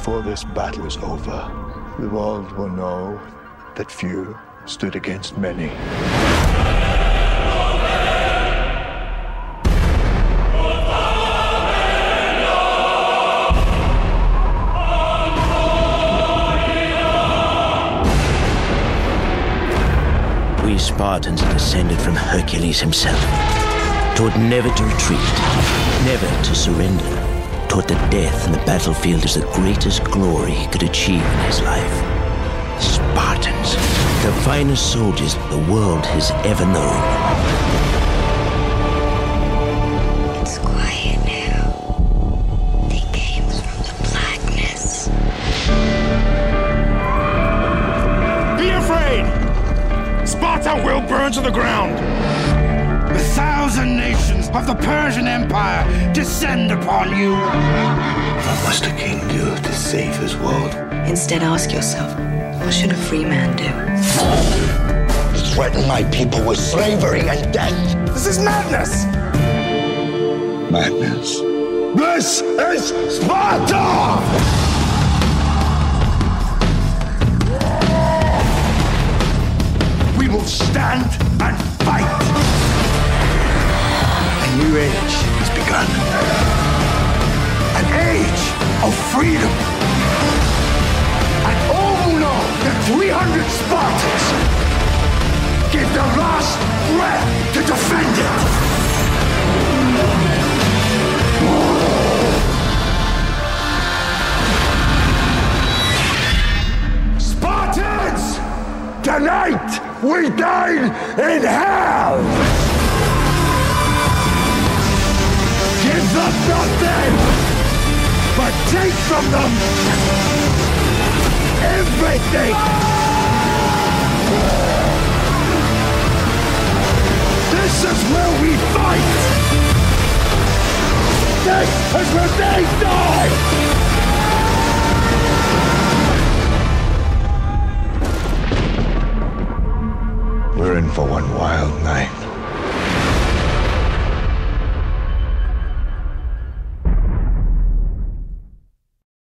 before this battle is over, the world will know that few stood against many. We Spartans are descended from Hercules himself, taught never to retreat, never to surrender, taught that death on the battlefield is the greatest glory he could achieve in his life. Spartans, the finest soldiers the world has ever known. It's quiet now. They came from the blackness. Be afraid! Sparta will burn to the ground! 1,000 nations of the Persian Empire descend upon you! What must a king do to save his world? Instead, ask yourself, what should a free man do? Threaten my people with slavery and death. This is madness! Madness. This is Sparta! We will stand and fight! A new age has begun. An age of freedom. And all who know that 300 Spartans give their last breath to defend it. Spartans! Tonight we dine in hell! Give them nothing, but take from them everything! This is where we fight! This is where they die! We're in for one wild night.